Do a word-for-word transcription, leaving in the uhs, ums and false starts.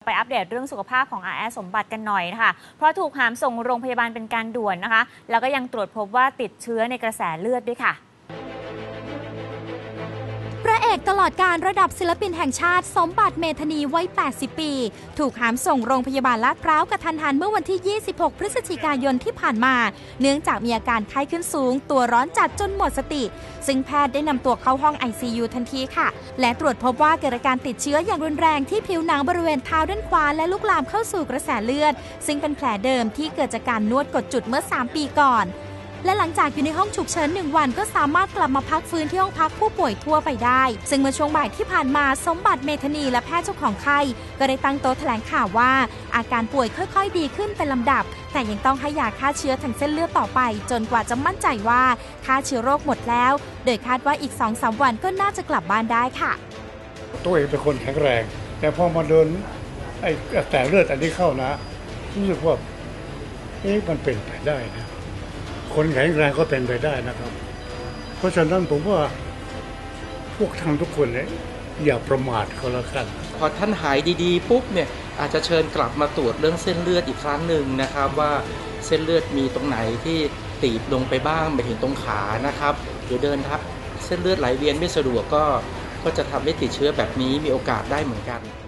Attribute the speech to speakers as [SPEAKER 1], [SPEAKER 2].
[SPEAKER 1] ไปอัปเดตเรื่องสุขภาพของอาแอดสมบัติกันหน่อยนะคะเพราะถูกหามส่งโรงพยาบาลเป็นการด่วนนะคะแล้วก็ยังตรวจพบว่าติดเชื้อในกระแสเลือดด้วยค่ะ
[SPEAKER 2] พระเอกตลอดการระดับศิลปินแห่งชาติสมบัติเมธานีวัยแปดสิบปีถูกหามส่งโรงพยาบาลลาดพร้าวกระทันหันเมื่อวันที่ยี่สิบหกพฤศจิกายนที่ผ่านมาเนื่องจากมีอาการไข้ขึ้นสูงตัวร้อนจัดจนหมดสติซึ่งแพทย์ได้นำตัวเข้าห้อง ไอ ซี ยู ทันทีค่ะและตรวจพบว่าเกิดอาการติดเชื้ออย่างรุนแรงที่ผิวหนังบริเวณเท้าด้านขวาและลุกลามเข้าสู่กระแสเลือดซึ่งเป็นแผลเดิมที่เกิดจากการนวดกดจุดเมื่อสามปีก่อนและหลังจากอยู่ในห้องฉุกเฉินหนึ่งวันก็สามารถกลับมาพักฟื้นที่ห้องพักผู้ป่วยทั่วไปได้ซึ่งเมื่อช่วงบ่ายที่ผ่านมาสมบัติเมธานีและแพทย์เจ้าของไข้ก็ได้ตั้งโต๊ะแถลงข่าวว่าอาการป่วยค่อยๆดีขึ้นเป็นลำดับแต่ยังต้องให้ยาฆ่าเชื้อทางเส้นเลือดต่อไปจนกว่าจะมั่นใจว่าฆ่าเชื้อโรคหมดแล้วโดยคาดว่าอีก สองถึงสาม วันก็น่าจะกลับบ้านได้ค่ะ
[SPEAKER 3] ตัวเองเป็นคนแข็งแรงแต่พอมาโดนไอ้กระแสเลือดอันนี้เข้านะรู้สึกว่าเอ๊ะมันเป็นไปได้นะคนแข็งแรงก็เป็นไปได้นะครับเพราะฉะนั้นผมว่าพวกท่านทุกคนเนี่ยอย่าประมาทเขาแล้วกัน
[SPEAKER 4] พอท่านหายดีๆปุ๊บเนี่ยอาจจะเชิญกลับมาตรวจเรื่องเส้นเลือดอีกครั้งหนึ่งนะครับว่าเส้นเลือดมีตรงไหนที่ตีบลงไปบ้างไปถึงตรงขานะครับหรือเดินทับเส้นเลือดไหลเวียนไม่สะดวกก็ก็จะทำให้ติดเชื้อแบบนี้มีโอกาสได้เหมือนกัน